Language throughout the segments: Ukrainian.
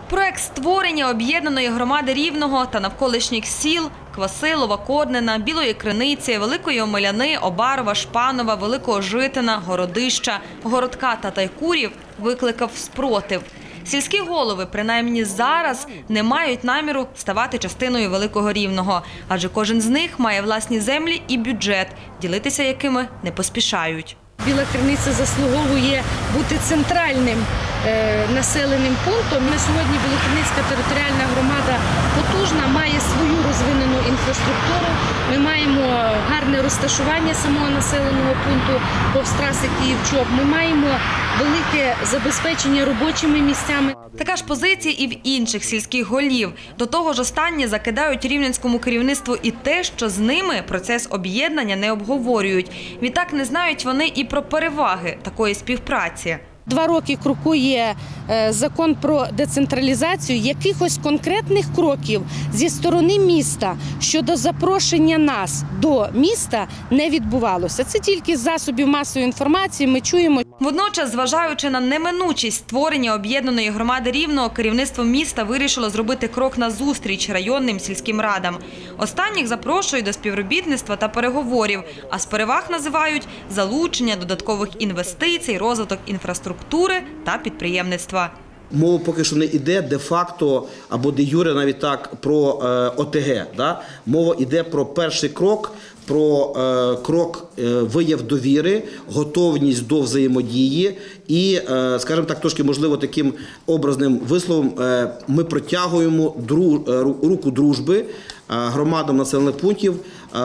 Проект створення об'єднаної громади Рівного та навколишніх сіл Квасилова, Коднина, Білої Криниці, Великої Омеляни, Обарова, Шпанова, Великого Житина, Городища, Городка та Тайкурів викликав спротив. Сільські голови, принаймні зараз, не мають наміру ставати частиною Великого Рівного, адже кожен з них має власні землі і бюджет, ділитися якими не поспішають. Біла Криниця заслуговує бути центральним населеним пунктом. На сьогодні Білокриницька територіальна громада потужна, має свою розвинену інфраструктуру. Ми маємо гарне розташування самого населеного пункту повз траси Київ-Чоп. Ми маємо велике забезпечення робочими місцями. Така ж позиція і в інших сільських голів. До того ж останні закидають рівненському керівництву і те, що з ними процес об'єднання не обговорюють. Відтак не знають вони і про переваги такої співпраці. 2 роки крокує закон про децентралізацію. Якихось конкретних кроків зі сторони міста щодо запрошення нас до міста не відбувалося. Це тільки з засобів масової інформації ми чуємо. Водночас, зважаючи на неминучість створення об'єднаної громади Рівного, керівництво міста вирішило зробити крок назустріч районним сільським радам. Останніх запрошують до співробітництва та переговорів, а з переваг називають залучення додаткових інвестицій, розвиток інфраструктури та підприємництва. Мова поки що не йде де-факто або де-юре навіть так про ОТГ. Да? Мова йде про перший крок, про крок вияв довіри, готовність до взаємодії і, скажімо так, трошки, можливо, таким образним висловом, ми протягуємо руку дружби громадам населених пунктів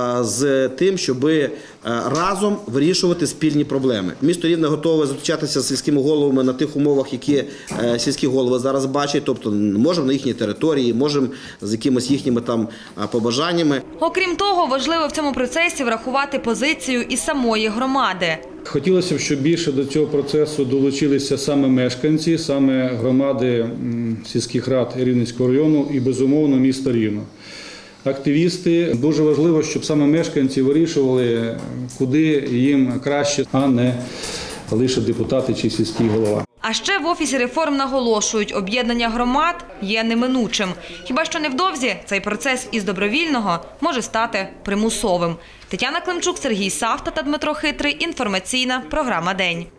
з тим, щоб разом вирішувати спільні проблеми. Місто Рівне готове зустрічатися з сільськими головами на тих умовах, які сільські голови зараз бачать, тобто можемо на їхній території, можемо з якимись їхніми там побажаннями. Окрім того, важливо в цьому процесі врахувати позицію і самої громади. Хотілося б, щоб більше до цього процесу долучилися саме мешканці, саме громади сільських рад Рівненського району і, безумовно, міста Рівне. Активісти. Дуже важливо, щоб саме мешканці вирішували, куди їм краще, а не лише депутати чи сільський голова. А ще в Офісі реформ наголошують, об'єднання громад є неминучим. Хіба що невдовзі цей процес із добровільного може стати примусовим. Тетяна Климчук, Сергій Савта та Дмитро Хитрий. Інформаційна програма «День».